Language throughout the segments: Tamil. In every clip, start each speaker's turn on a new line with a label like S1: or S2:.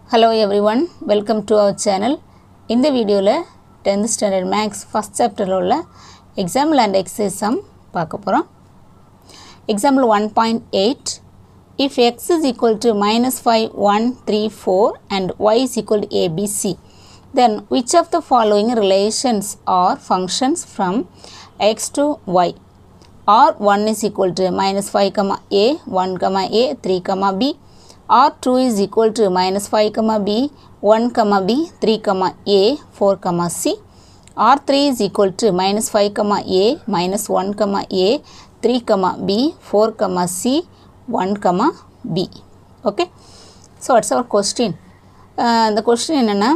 S1: Hello everyone, welcome to our channel. In the video la 10th standard maths first chapter la ulla example and exercise sum paakaporam. Example 1.8, if x is equal to minus 5, 1, 3, 4 and y is equal to ABC, then which of the following relations are functions from x to y? Or 1 is equal to minus 5 comma a, 1 comma a, 3 comma b. R2 is equal to minus 5 comma b, 1 comma b, 3 comma a, 4 comma c. R3 is equal to minus 5 comma a, minus 1 comma a, 3 comma b, 4 comma c, 1 comma b. Okay. So what's our question? The question என்னன்னா,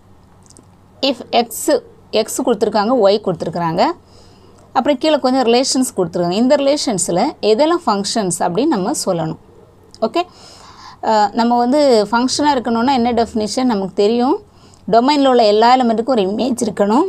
S1: if x கொடுத்திருக்காங்க, y கொடுத்திருக்காங்க, அப்புறம் கீழே கொஞ்சம் ரிலேஷன்ஸ் கொடுத்துருக்காங்க. இந்த ரிலேஷன்ஸில் எதெல்லாம் ஃபங்க்ஷன்ஸ் அப்படின்னு நம்ம சொல்லணும். ஓகே, நம்ம வந்து ஃபங்க்ஷனாக இருக்கணும்னா என்ன டெஃபினிஷன் நமக்கு தெரியும். டொமைனில் உள்ள எல்லா எலிமெண்ட்டுக்கும் ஒரு இமேஜ் இருக்கணும்.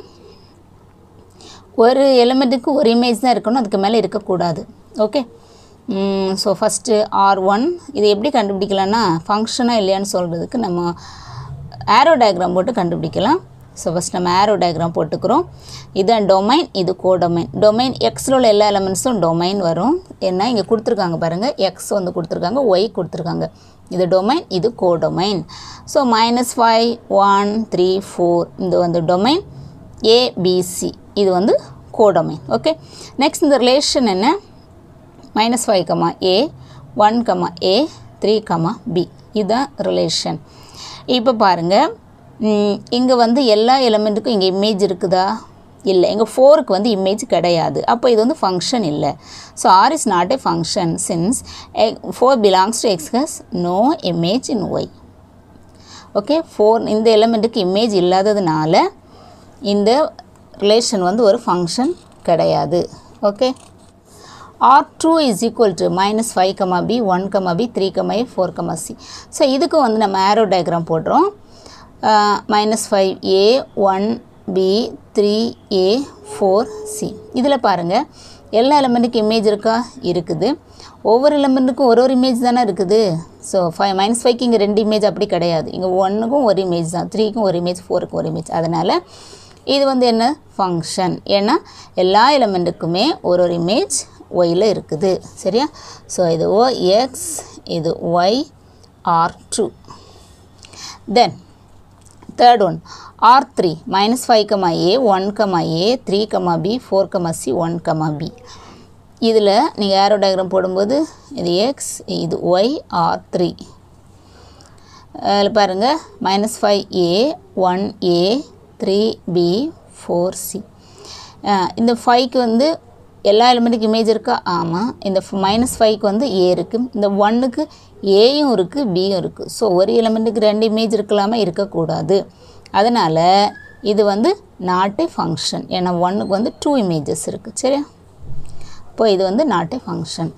S1: ஒரு எலிமெண்ட்டுக்கு ஒரு இமேஜ் தான் இருக்கணும், அதுக்கு மேலே இருக்கக்கூடாது. ஓகே, ஸோ ஃபஸ்ட்டு R1 இதை எப்படி கண்டுபிடிக்கலாம்னா, ஃபங்க்ஷனாக இல்லையான்னு சொல்கிறதுக்கு நம்ம ஆரோ டயக்ராம் போட்டு கண்டுபிடிக்கலாம். ஸோ ஃபஸ்ட் நம்ம ஆரோ டயக்ராம் போட்டுக்கிறோம். இதுதான் டொமைன், இது கோடொமைன். டொமைன் எக்ஸில் உள்ள எல்லா எலிமெண்ட்ஸும் டொமைன் வரும். என்ன இங்கே கொடுத்துருக்காங்க பாருங்கள், எக்ஸ் வந்து கொடுத்துருக்காங்க, ஒய் கொடுத்துருக்காங்க. இது டொமைன், இது கோடொமைன். ஸோ -5, 1, 3, 4 இது வந்து டொமைன். ஏபிசி இது வந்து கோடொமைன். ஓகே, நெக்ஸ்ட் இந்த ரிலேஷன் என்ன, -5, a, 1, a, 3, b இதுதான் ரிலேஷன். இப்போ பாருங்கள், இங்கே வந்து எல்லா எலிமெண்ட்டுக்கும் இங்கே இமேஜ் இருக்குதா? இல்லை. இங்கே 4க்கு வந்து இமேஜ் கிடையாது. அப்போ இது வந்து ஃபங்க்ஷன் இல்லை. So R is not a function since 4 belongs to X has no image in Y. Okay, 4 இந்த எலிமெண்ட்டுக்கு இமேஜ் இல்லாததுனால இந்த ரிலேஷன் வந்து ஒரு ஃபங்க்ஷன் கிடையாது. Okay, R2 is equal to -5, b, 1, b, 3, a, 4, c. So இதுக்கு வந்து நம்ம ஆரோ டயக்ராம் போடுறோம். -5a, 1b, 3a, 4c. இதில் பாருங்கள், எல்லா எலிமெண்ட்டுக்கும் இமேஜ் இருக்கா? இருக்குது. ஒவ்வொரு எலிமெண்ட்டுக்கும் ஒரு இமேஜ் தானே இருக்குது. ஸோ -5க்கு இங்கே 2 இமேஜ் அப்படி கிடையாது. இங்கே 1க்கும் ஒரு இமேஜ் தான், 3க்கும் ஒரு இமேஜ், 4க்கும் ஒரு இமேஜ். அதனால் இது வந்து என்ன ஃபங்க்ஷன், ஏன்னா எல்லா எலிமெண்ட்டுக்குமே ஒரு இமேஜ் ஒயில் இருக்குது. சரியா? ஸோ இது x, இது y, R2. Then third one, R3, -5, a, 1, a, 3, b, 4, c, 1, b. இதில் நீங்கள் ஆரோ டயக்ராம் போடும்போது இது x, இது y, R3. அதில் பாருங்கள், -5a, 1a, 3b, 4c. இந்த 5க்கு வந்து எல்லா எலிமெண்ட்டுக்கு இமேஜ் இருக்கா? ஆமாம். இந்த -5க்கு வந்து a இருக்குது, இந்த 1க்கு ஏயும் இருக்குது, பியும் இருக்குது. ஸோ ஒரு எலிமெண்ட்டுக்கு 2 இமேஜ் இருக்கலாமா? இருக்கக்கூடாது. அதனால் இது வந்து நாட் ஏ ஃபங்க்ஷன், ஏன்னா 1க்கு வந்து 2 இமேஜஸ் இருக்குது. சரியா? இப்போ இது வந்து not a function.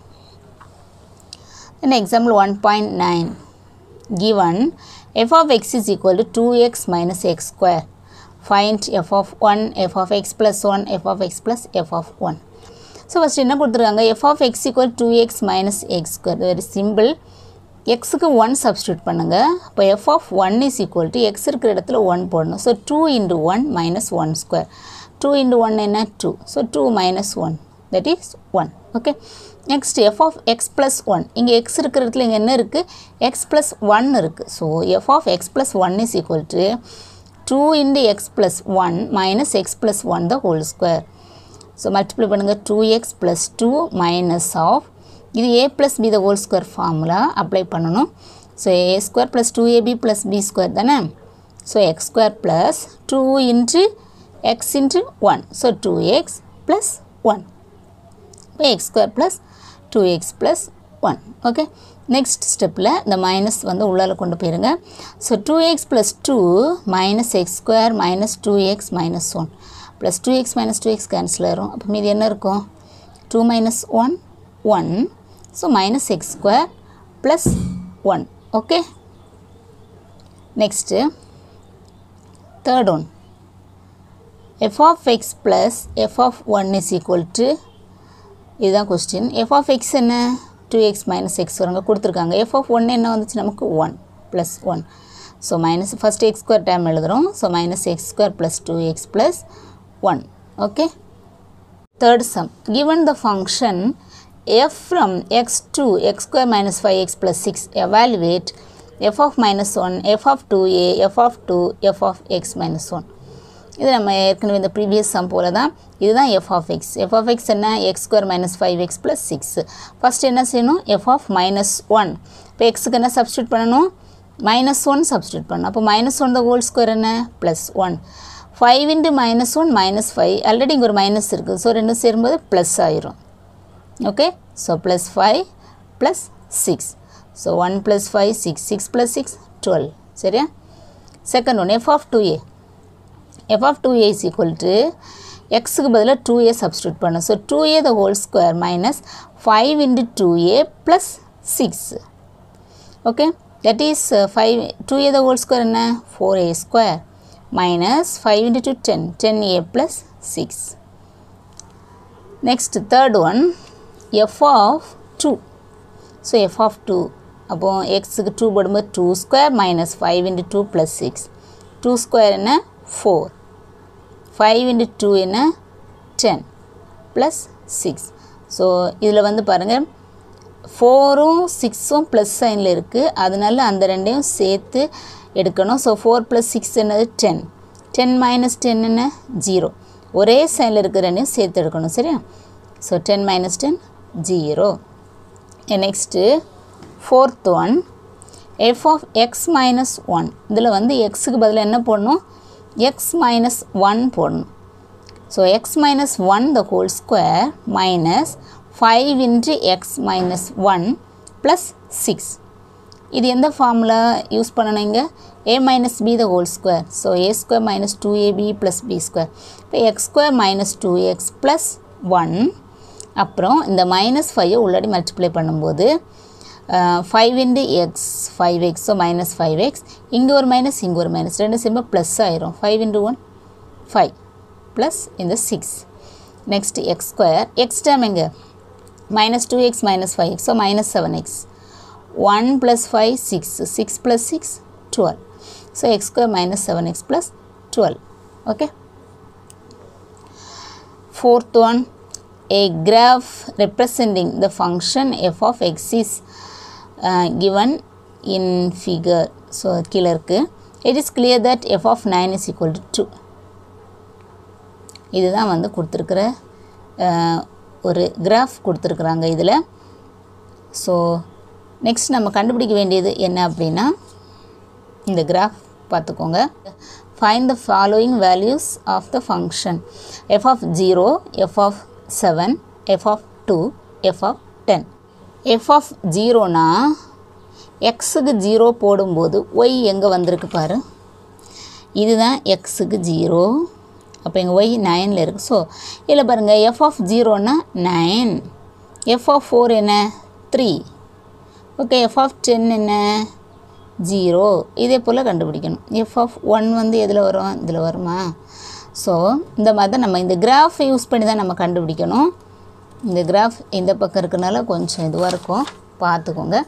S1: Then example 1.9, given f of x is equal to 2x minus x square. Find f of 1, f of x plus 1, f of x plus f of 1. So first என்ன கொடுத்துருக்காங்க, f of x equal 2x minus x square. Very simple. எக்ஸுக்கு 1 சப்ஸ்டியூட் பண்ணுங்கள். அப்போ f of 1 is equal to x இருக்கிற இடத்துல 1 போடணும். So 2 into 1 minus 1 square. 2 into 1 என்ன? 2. So 2 minus 1, that is 1. Okay, next f of x plus 1. இங்கே x இருக்கிற இடத்துல இங்கே என்ன இருக்குது? x plus 1 இருக்குது. So f of x plus 1 is equal to 2 into x plus 1 minus x plus 1 the whole square. So multiply பண்ணுங்கள். 2x plus 2 minus of இது a plus b the whole square formula apply பண்ணணும். So a square plus 2ab plus b square தானே. So x square plus 2 into x into 1. So 2x plus 1. இப்போ x square plus 2x plus 1. Okay, next ஸ்டெப்பில் இந்த மைனஸ் வந்து உள்ளால் கொண்டு போயிருங்க. So 2x plus 2 minus x square minus 2x minus 1 plus 2x minus 2x cancel ஆயிரும். அப்போ மீது என்ன இருக்கும்? 2 minus 1, 1. So minus x square plus 1. Okay, next third one, f of x plus f of 1 is equal to, இதுதான் கொஸ்டின். f of x என்ன? 2x minus x வருங்க கொடுத்துருக்காங்க. f of 1 என்ன வந்துச்சு நமக்கு? 1 plus 1. So minus first x square term எழுதுறோம். So minus x square plus 2x plus 1. Okay. Third sum. Given the function f from x to x square minus 5x plus 6, evaluate f of minus 1, f of 2a, f of 2, f of x minus 1. இது நம்ம ஏற்கனவே இந்த previous sum போல தான். இதுதான் f of x. f of x என்ன? x square minus 5x plus 6. First என்ன செய்யணும்? f of minus 1. இப்போ xக்கு என்ன substitute பண்ணணும்? minus 1 substitute பண்ணணும். அப்போ minus 1 the whole square என்ன? plus 1. 5 into minus 1 minus 5. Already இங்கே ஒரு மைனஸ் இருக்குது. ஸோ ரெண்டும் சேரும்போது ப்ளஸ் ஆயிரும். Okay. So plus 5 plus 6. So 1 plus 5 6. 6 plus 6 12. சரியா? Second one f of 2a. f of 2a is equal to xக்கு பதிலாக 2a substitute பண்ணணும். So 2a the whole square minus 5 into 2a plus 6. ஓகே. That is 2a the whole square என்ன? 4a square minus 5 into 2 10. 10a plus 6. Next third one f of 2. So f of 2. அப்போ xக்கு 2 போடும்போது 2 square minus 5 into 2 plus 6. 2 square என்ன? 4. 5 into 2 என்ன? 10 plus 6. So இதில் வந்து பாருங்கள் 4ம் 6ம் ப்ளஸ் சைனில் இருக்குது. அதனால அந்த ரெண்டையும் சேர்த்து எடுக்கணும். ஸோ 4 + 6 என்னது? 10. 10 - 10 என்ன? 0. ஒரே சைனில் இருக்கிற ரெண்டையும் சேர்த்து எடுக்கணும். சரியா? So 10 - 10 0. Next fourth one f of x minus 1. இதில் வந்து எக்ஸுக்கு பதிலாக என்ன போடணும்? x minus 1 போடணும். So x minus 1 the whole square minus 5 into x minus 1 plus 6. இது எந்த ஃபார்முலா யூஸ் பண்ணணும் இங்கே? a minus b the whole square. So a square minus 2ab plus b square. இப்போ x square minus 2x plus 1. அப்புறம் இந்த minus 5 உள்ளாடி மல்டிப்ளை பண்ணும்போது 5 into x 5x. So minus 5x. இங்கே ஒரு மைனஸ் இங்கே ஒரு மைனஸ் ரெண்டு சேர்ந்து ப்ளஸ் ஆயிரும். 5 into 1 5 ப்ளஸ் இந்த 6. Next x square. x term எங்கே? minus 2x minus 5x. So minus 7x. 1 plus 5 6. 6 plus 6 12. So x square minus 7x plus 12. Okay. Fourth one, a graph representing the function f of x is given in figure. So கீழே இருக்கு. It is clear that f of 9 is equal to 2. இதுதான் வந்து கொடுத்துருக்கிற ஒரு கிராஃப் கொடுத்துருக்குறாங்க இதில். ஸோ நெக்ஸ்ட் நம்ம கண்டுபிடிக்க வேண்டியது என்ன அப்படின்னா இந்த கிராஃப் பார்த்துக்கோங்க. Find the following values of the function f of 0, f of 7, f of 2, f of 10. f of 0னா எக்ஸுக்கு 0 போடும்போது y எங்கே வந்திருக்கு பாரு. இதுதான் எக்ஸுக்கு 0. அப்போ எங்கள் y 9ல் இருக்குது. ஸோ இதில் பாருங்கள் f of 0னா 9, f of 4 என்ன? 3. ஓகே. f of 10 என்ன? 0. இதே போல் கண்டுபிடிக்கணும். f of 1 வந்து எதில் வரும்? இதில் வருமா? ஸோ இந்த மாதிரி தான் நம்ம இந்த கிராஃப் யூஸ் பண்ணி தான் நம்ம கண்டுபிடிக்கணும். இந்த கிராஃப் இந்த பக்கம் இருக்கிறனால கொஞ்சம் இதுவாக இருக்கும், பார்த்துக்கோங்க.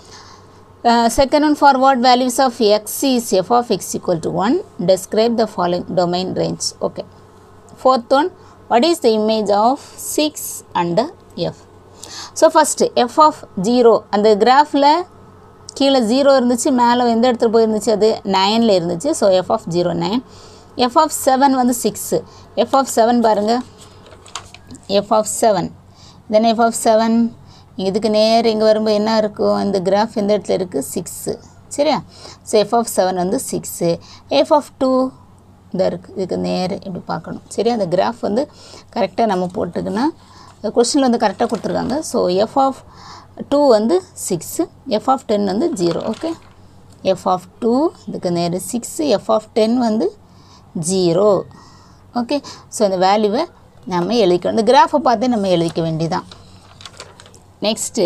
S1: Second one, for what values of x is f of x equal to 1? Describe the following domain range. Okay. Fourth one, what is the image of 6 under f? So first f of 0 அந்த கிராஃபில் கீழே 0 இருந்துச்சு, மேலே எந்த இடத்துல போயிருந்துச்சு? அது 9ல் இருந்துச்சு. So f of 0 9. f of 7 வந்து 6. f of 7 பாருங்கள். f of 7 then f of 7 இதுக்கு நேர் இங்கே வரும்போது என்ன இருக்கும்? இந்த கிராஃப் எந்த இடத்துல இருக்குது? 6. சரியா? ஸோ f of 7 வந்து 6. f of 2 இந்த இருக்குது, இதுக்கு நேர் இப்படி பார்க்கணும். சரியா? அந்த கிராஃப் வந்து கரெக்டாக நம்ம போட்டுக்குன்னா கொஸ்டினில் வந்து கரெக்டாக கொடுத்துருக்காங்க. ஸோ f of 2 வந்து 6, f of 10 வந்து 0. ஓகே. f of 2 இதுக்கு நேர் 6, f of 10 வந்து 0. ஓகே. ஸோ இந்த வேல்யூவை நம்ம எழுதிக்கணும். இந்த கிராஃபை பார்த்தே நம்ம எழுதிக்க வேண்டியதான். Next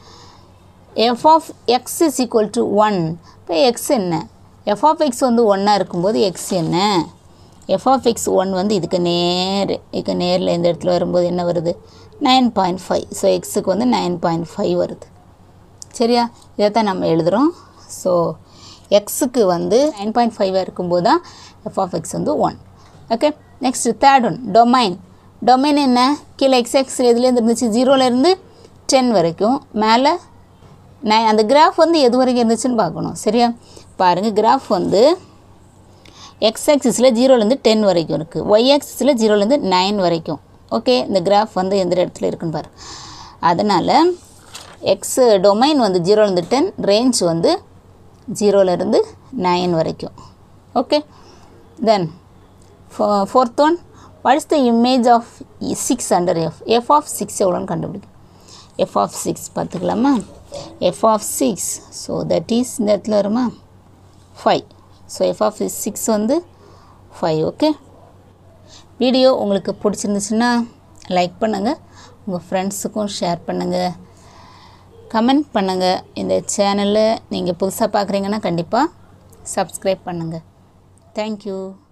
S1: f of x is equal to 1. இப்போ x என்ன? f of x வந்து 1ஆக இருக்கும்போது x என்ன? f of x 1 வந்து இதுக்கு நேரில் இந்த இடத்துல வரும்போது என்ன வருது? 9.5. ஸோ எக்ஸுக்கு வந்து 9.5 வருது. சரியா? இதை தான் நம்ம எழுதுகிறோம். ஸோ எக்ஸுக்கு வந்து 9.5 இருக்கும்போது தான் எஃப் ஆஃப் எக்ஸ் வந்து 1. Okay, next third one domain. Domain என்ன? கீழே எக்ஸ் எதுலேருந்து இருந்துச்சு? 0லேருந்து 10 வரைக்கும், மேலே 9. அந்த கிராஃப் வந்து எது வரைக்கும் இருந்துச்சுன்னு பார்க்கணும். சரியா? பாருங்கள், கிராஃப் வந்து எக்ஸ் ஆக்சிஸில் 0லேருந்து 10 வரைக்கும் இருக்குது, ஒய் ஆக்சிஸில் 0லேருந்து 9 வரைக்கும். ஓகே, இந்த கிராஃப் வந்து எந்த இடத்துல இருக்குன்னு பாரு. அதனால் எக்ஸ் டொமைன் வந்து 0லேருந்து 10, ரேஞ்ச் வந்து 0லேருந்து 9 வரைக்கும். Okay, then fourth one, what is the image of 6 under f? f of 6 எவ்வளோன்னு கண்டுபிடிக்கும். f of 6 பார்த்துக்கலாமா? f of 6, so that is இந்த இடத்துல வருமா 5. ஸோ f of 6 வந்து 5. ஓகே, வீடியோ உங்களுக்கு பிடிச்சிருந்துச்சுன்னா லைக் பண்ணுங்கள், உங்கள் ஃப்ரெண்ட்ஸுக்கும் ஷேர் பண்ணுங்கள், கமெண்ட் பண்ணுங்கள். இந்த சேனலில் நீங்கள் புதுசாக பார்க்குறீங்கன்னா கண்டிப்பாக சப்ஸ்கிரைப் பண்ணுங்கள். தேங்க்யூ.